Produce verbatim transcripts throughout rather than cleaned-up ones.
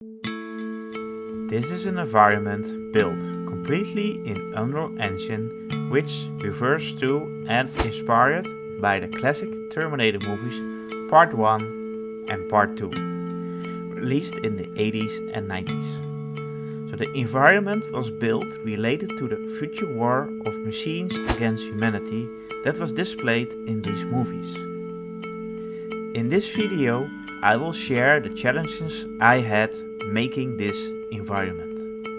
This is an environment built completely in Unreal Engine, which refers to and inspired by the classic Terminator movies Part one and Part two, released in the eighties and nineties. So the environment was built related to the future war of machines against humanity that was displayed in these movies. In this video, I will share the challenges I had making this environment.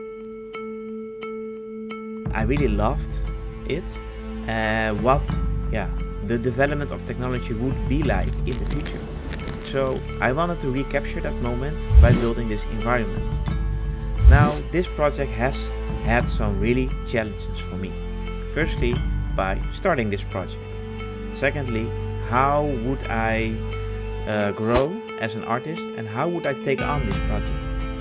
I really loved it, uh, what yeah, the development of technology would be like in the future. So I wanted to recapture that moment by building this environment. Now this project has had some really challenges for me. Firstly, by starting this project. Secondly, how would I uh, grow as an artist and how would I take on this project?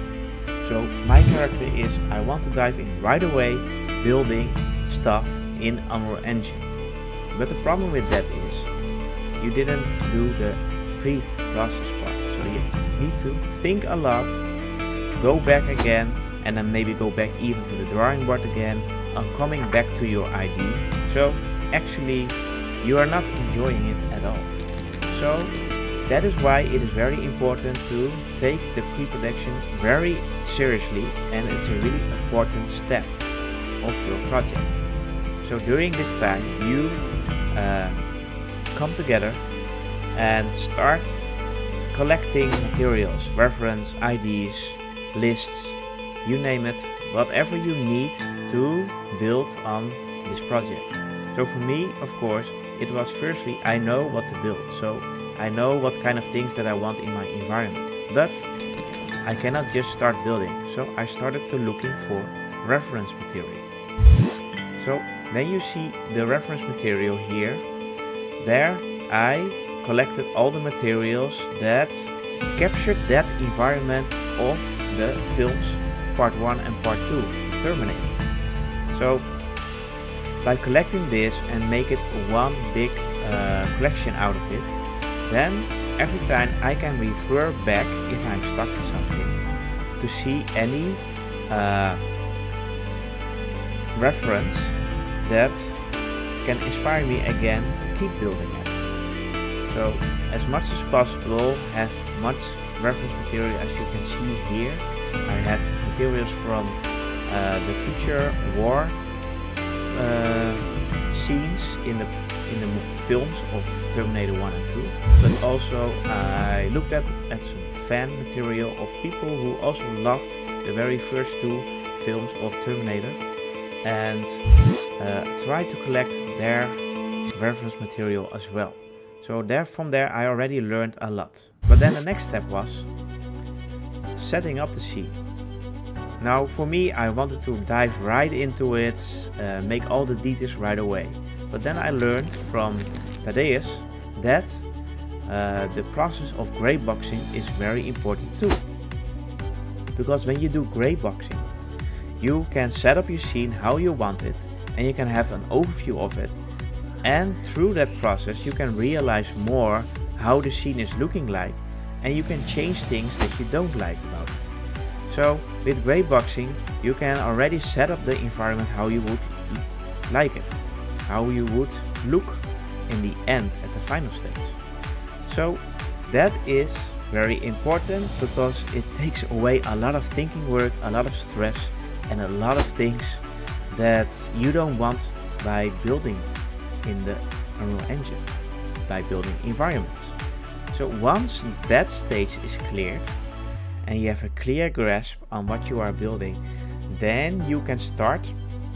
So my character is, I want to dive in right away building stuff in Unreal Engine. But the problem with that is you didn't do the pre-process part. So you need to think a lot, go back again, and then maybe go back even to the drawing board again and coming back to your idea. So actually you are not enjoying it at all. So that is why it is very important to take the pre-production very seriously, and it's a really important step of your project. So during this time you uh, come together and start collecting materials, reference, I Ds, lists, you name it, whatever you need to build on this project. So for me, of course, it was firstly, I know what to build. So I know what kind of things that I want in my environment, but I cannot just start building. So I started to looking for reference material. So then you see the reference material here. There I collected all the materials that captured that environment of the films Part one and Part two of Terminator. So by collecting this and make it one big uh, collection out of it, then every time I can refer back if I'm stuck in something to see any uh, reference that can inspire me again to keep building it. So as much as possible, have much reference material. As you can see here, I had materials from uh, the future war uh, scenes in the in the films of Terminator one and two, but also I looked at, at some fan material of people who also loved the very first two films of Terminator, and uh, tried to collect their reference material as well. So there, from there I already learned a lot. But then the next step was setting up the scene. Now for me, I wanted to dive right into it, uh, make all the details right away. But then I learned from Thaddeus that uh, the process of gray boxing is very important too. Because when you do gray boxing, you can set up your scene how you want it, and you can have an overview of it. And through that process you can realize more how the scene is looking like, and you can change things that you don't like about it. So with gray boxing you can already set up the environment how you would like it, how you would look in the end at the final stage. So that is very important because it takes away a lot of thinking work, a lot of stress, and a lot of things that you don't want by building in the Unreal Engine, by building environments. So once that stage is cleared and you have a clear grasp on what you are building, then you can start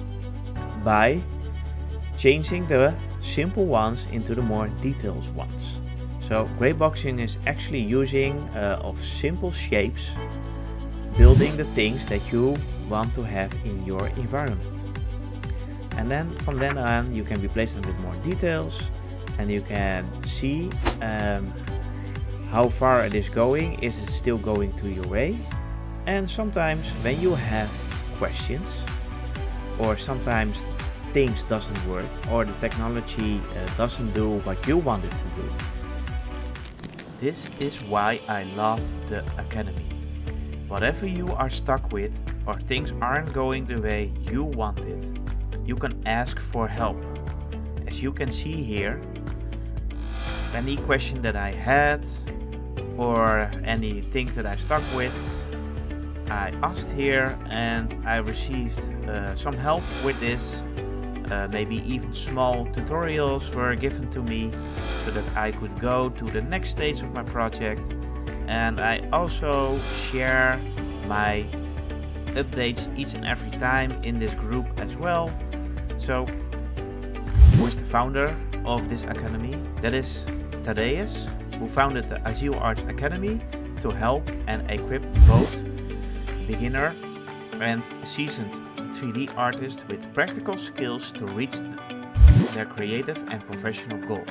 by changing the simple ones into the more detailed ones. So gray boxing is actually using uh, of simple shapes, building the things that you want to have in your environment. And then from then on you can replace them with more details, and you can see um, how far it is going. Is it still going to your way? And sometimes when you have questions, or sometimes things doesn't work, or the technology uh, doesn't do what you want it to do. This is why I love the Academy. Whatever you are stuck with or things aren't going the way you want it, you can ask for help. As you can see here, any question that I had or any things that I stuck with, I asked here and I received uh, some help with this. Uh, maybe even small tutorials were given to me so that I could go to the next stage of my project. And I also share my updates each and every time in this group as well. So, who is the founder of this academy? That is Thaddeus, who founded the Aziel Arts Academy to help and equip both beginner and seasoned three D artists with practical skills to reach their creative and professional goals.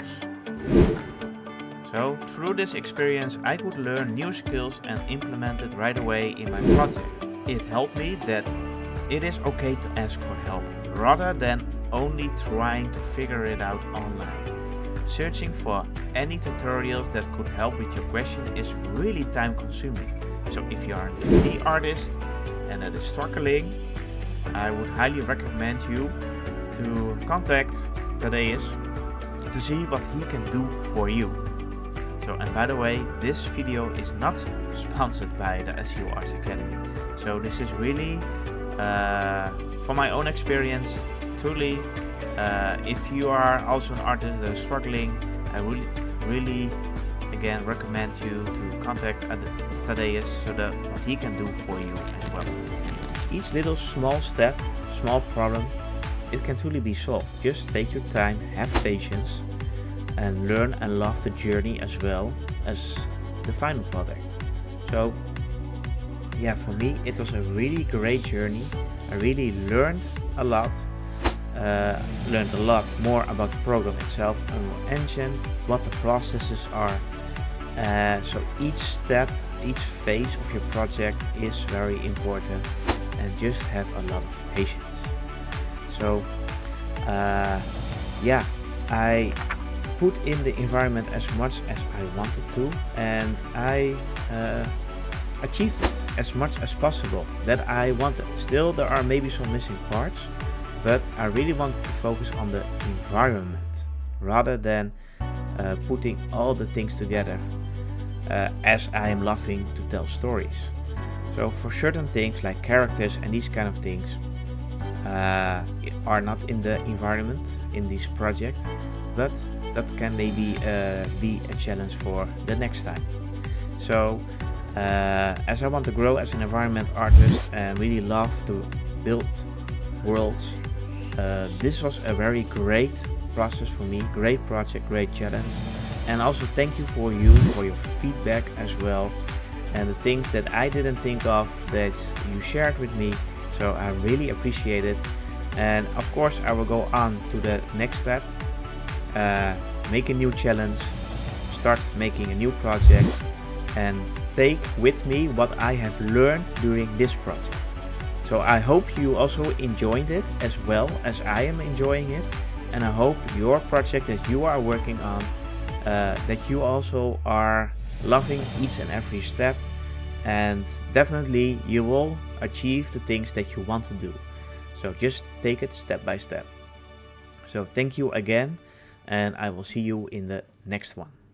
So, through this experience I could learn new skills and implement it right away in my project. It helped me that it is okay to ask for help, rather than only trying to figure it out online. Searching for any tutorials that could help with your question is really time consuming. So if you are a three D artist and that is struggling, I would highly recommend you to contact Thaddeus to see what he can do for you. So, and by the way, this video is not sponsored by the Aziel Arts Academy. So this is really, uh, from my own experience, truly, uh, if you are also an artist that is struggling, I really, really, again, recommend you to contact Thaddeus so that what he can do for you as well. Each little small step, small problem, it can truly be solved. Just take your time, have patience, and learn and love the journey as well as the final product. So yeah, for me it was a really great journey. I really learned a lot, uh, learned a lot more about the program itself, Unreal Engine, what the processes are. Uh, so each step, each phase of your project is very important, and just have a lot of patience. So uh, yeah, I put in the environment as much as I wanted to, and I uh, achieved it as much as possible that I wanted. Still, there are maybe some missing parts, but I really wanted to focus on the environment rather than uh, putting all the things together, uh, as I am loving to tell stories. So for certain things like characters and these kind of things uh, are not in the environment in this project, but that can maybe uh, be a challenge for the next time. So uh, as I want to grow as an environment artist and really love to build worlds, uh, this was a very great process for me, great project, great challenge. And also thank you for you for your feedback as well, and the things that I didn't think of that you shared with me. So I really appreciate it. And of course I will go on to the next step, uh, make a new challenge, start making a new project, and take with me what I have learned during this project. So I hope you also enjoyed it as well as I am enjoying it, and I hope your project that you are working on, uh, that you also are loving each and every step, and definitely you will achieve the things that you want to do. So just take it step by step. So thank you again, and I will see you in the next one.